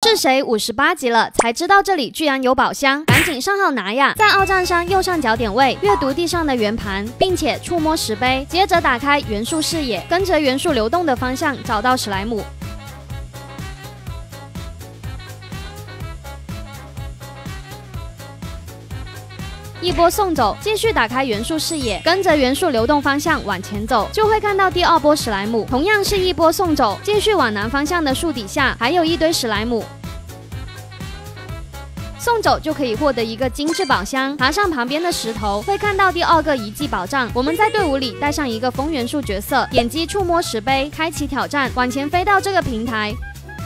是谁58级了才知道这里居然有宝箱，赶紧上号拿呀！在奥战山右上角点位阅读地上的圆盘，并且触摸石碑，接着打开元素视野，跟着元素流动的方向找到史莱姆。 一波送走，继续打开元素视野，跟着元素流动方向往前走，就会看到第二波史莱姆。同样是一波送走，继续往南方向的树底下还有一堆史莱姆。送走就可以获得一个精致宝箱，爬上旁边的石头会看到第二个遗迹宝藏。我们在队伍里带上一个风元素角色，点击触摸石碑，开启挑战，往前飞到这个平台。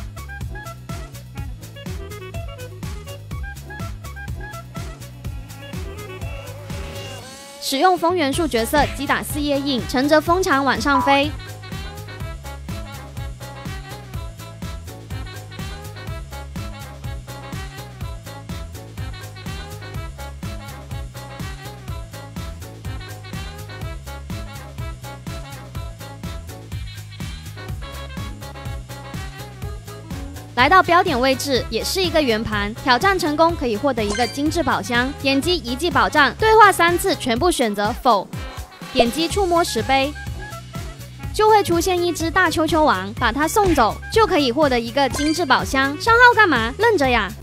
使用风元素角色击打4叶印，乘着风场往上飞。来到标点位置，也是一个圆盘，挑战成功可以获得一个精致宝箱。点击遗迹宝藏，对话3次，全部选择否。点击触摸石碑，就会出现一只大丘丘王，把它送走，就可以获得一个精致宝箱。上号干嘛？愣着呀！